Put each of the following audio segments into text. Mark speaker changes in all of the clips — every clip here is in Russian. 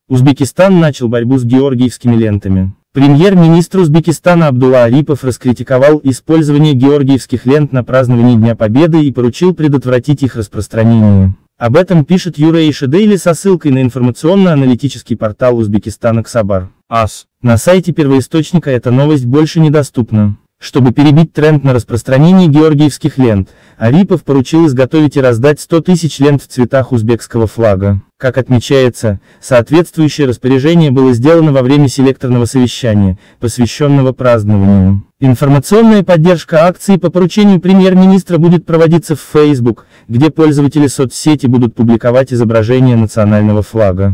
Speaker 1: Узбекистан начал борьбу с георгиевскими лентами. Премьер-министр Узбекистана Абдулла Арипов раскритиковал использование георгиевских лент на праздновании Дня Победы и поручил предотвратить их распространение. Об этом пишет Юрейша Дейли со ссылкой на информационно-аналитический портал Узбекистана Ксабар. АС. На сайте первоисточника эта новость больше недоступна. Чтобы перебить тренд на распространение георгиевских лент, Арипов поручил изготовить и раздать 100 тысяч лент в цветах узбекского флага. Как отмечается, соответствующее распоряжение было сделано во время селекторного совещания, посвященного празднованию. Информационная поддержка акции по поручению премьер-министра будет проводиться в Facebook, где пользователи соцсети будут публиковать изображение национального флага.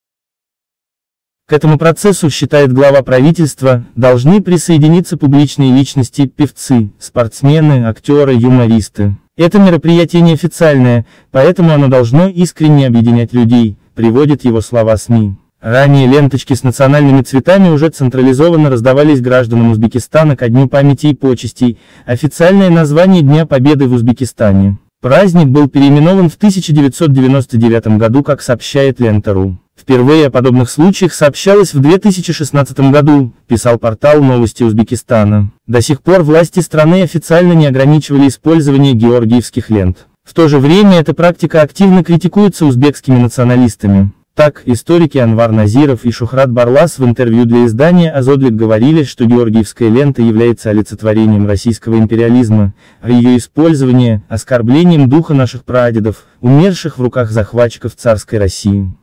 Speaker 1: К этому процессу, считает глава правительства, должны присоединиться публичные личности, певцы, спортсмены, актеры, юмористы. Это мероприятие неофициальное, поэтому оно должно искренне объединять людей, приводят его слова СМИ. Ранее ленточки с национальными цветами уже централизованно раздавались гражданам Узбекистана ко Дню памяти и почестей, официальное название Дня Победы в Узбекистане. Праздник был переименован в 1999 году, как сообщает Лента.ру. Впервые о подобных случаях сообщалось в 2016 году, писал портал «Новости Узбекистана». До сих пор власти страны официально не ограничивали использование георгиевских лент. В то же время эта практика активно критикуется узбекскими националистами. Так, историки Анвар Назиров и Шухрат Барлас в интервью для издания «Азодлик» говорили, что георгиевская лента является олицетворением российского империализма, а ее использование – оскорблением духа наших прадедов, умерших в руках захватчиков царской России.